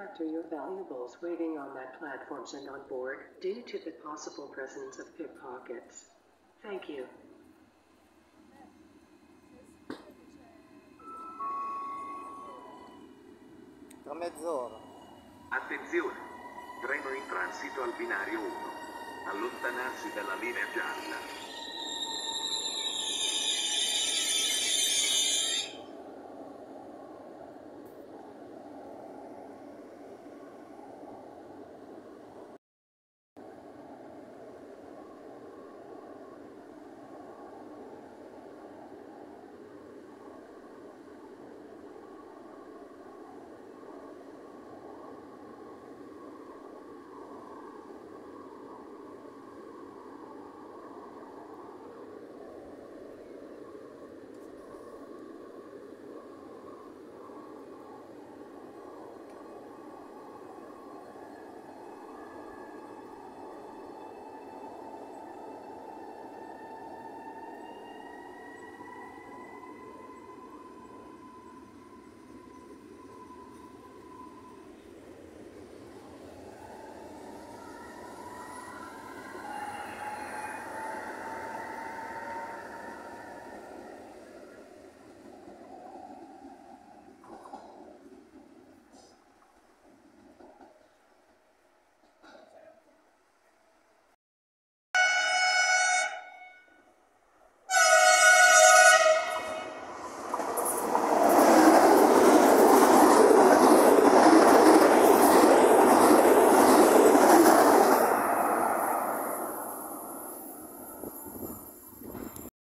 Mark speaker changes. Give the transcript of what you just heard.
Speaker 1: protect your valuables waiting on that platforms and on board due to the possible presence of pickpockets. Thank you.
Speaker 2: Tra mezz'ora.
Speaker 3: Attenzione! Treno in transito al binario 1. Allontanarsi dalla linea gialla.